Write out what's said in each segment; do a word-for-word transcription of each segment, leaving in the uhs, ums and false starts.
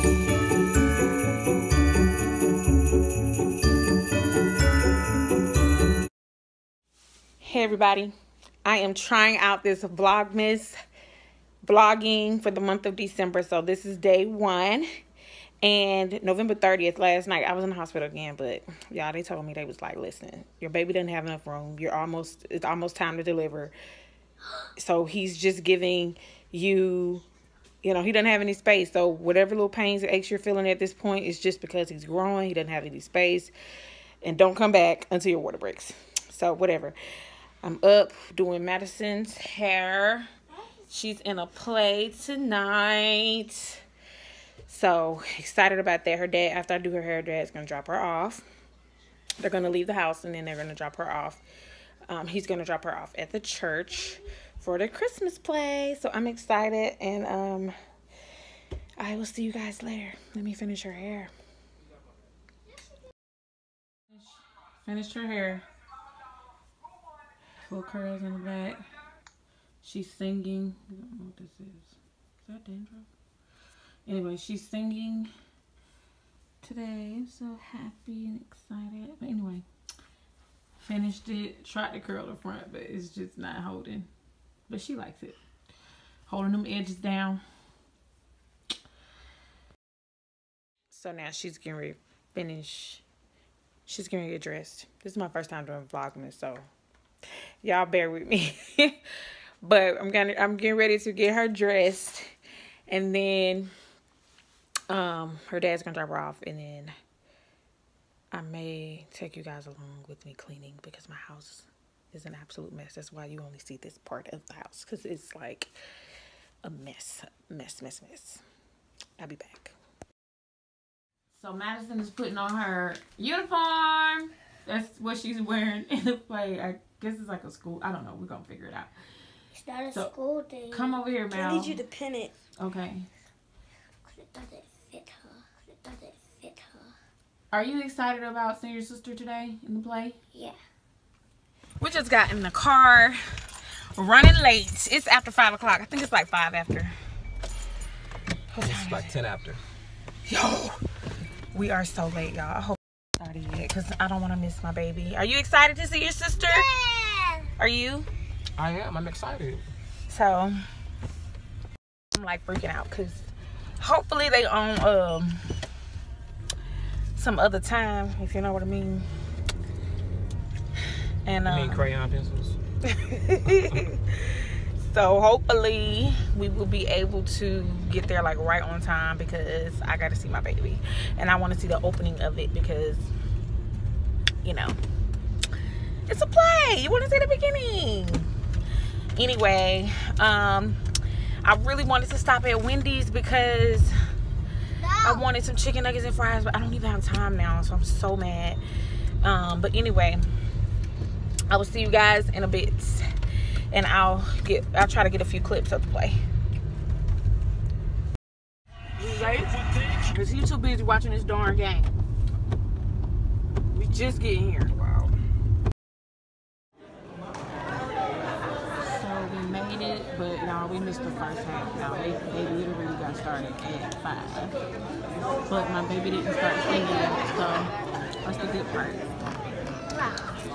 Hey everybody, I am trying out this VLOGMAS vlogging for the month of December. So this is day one, and November thirtieth, last night, I was in the hospital again, but y'all, they told me, they was like, listen, your baby doesn't have enough room. You're almost, it's almost time to deliver. So he's just giving you, you know, he doesn't have any space. So whatever little pains and aches you're feeling at this point is just because he's growing. He doesn't have any space. And don't come back until your water breaks. So whatever. I'm up doing Madison's hair. She's in a play tonight. So excited about that. Her dad, after I do her hair, dad's going to drop her off. They're going to leave the house and then they're going to drop her off. Um, he's going to drop her off at the church for the Christmas play. So I'm excited, and um, I will see you guys later. Let me finish her hair. Finished her hair. Little curls in the back. She's singing. I don't know what this is. Is that dandruff? Anyway, she's singing today. I'm so happy and excited. But anyway, finished it. Tried to curl the front, but it's just not holding. But she likes it. Holding them edges down. So now she's getting ready to finish. She's getting ready to get dressed. This is my first time doing VLOGMAS, so y'all bear with me. But I'm gonna I'm getting ready to get her dressed, and then um her dad's gonna drop her off, and then I may take you guys along with me cleaning, because my house is an absolute mess. That's why you only see this part of the house, because it's like a mess mess mess mess. I'll be back. So Madison is putting on her uniform. That's what she's wearing in the play. I guess it's like a school. I don't know. We're going to figure it out. It's not a so, school day. Come over here, Mal. I need you to pin it. Okay. It doesn't fit her. It doesn't fit her. Are you excited about seeing your sister today in the play? Yeah. We just got in the car, running late. It's after five o'clock. I think it's like five after. It's like ten after. Yo, we are so late, y'all. I hope it's started yet, because I don't want to miss my baby. Are you excited to see your sister? Yeah. Are you? I am. I'm excited. So I'm like freaking out, because hopefully they on um some other time, if you know what I mean. And um, you mean crayon pencils? So hopefully we will be able to get there like right on time, because I got to see my baby, and I want to see the opening of it, because you know it's a play. You want to see the beginning. Anyway, um, I really wanted to stop at Wendy's because no. I wanted some chicken nuggets and fries, but I don't even have time now, so I'm so mad. Um, but anyway, I will see you guys in a bit, and I'll get I'll try to get a few clips of the play. We late because he's too busy watching this darn game. We just getting here. Wow. So we made it, but y'all, we missed the first half. Y'all, they, they literally got started at five, but my baby didn't start singing, so that's the good part. Wow.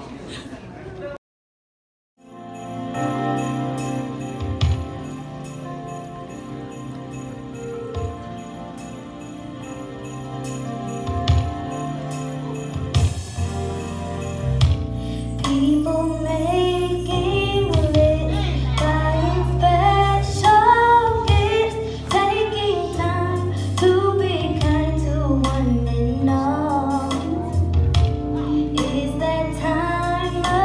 People making it, buying special gifts, taking time to be kind to one another. It is that time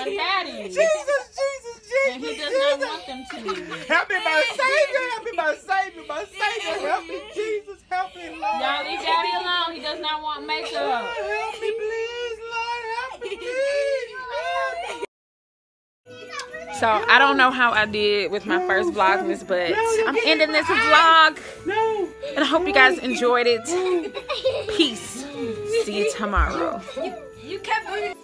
Daddy. Jesus, Jesus, Jesus. And he does Jesus. not want them to. Help me, my Savior. Help me, my Savior. My Savior. Help me, Jesus. Help me, Lord. Y'all leave Daddy alone. He does not want makeup. Lord, help me, please. Lord, help me, please. So I don't know how I did with my first Vlogmas, but I'm ending this vlog. No. And I hope you guys enjoyed it. Peace. See you tomorrow. You kept moving.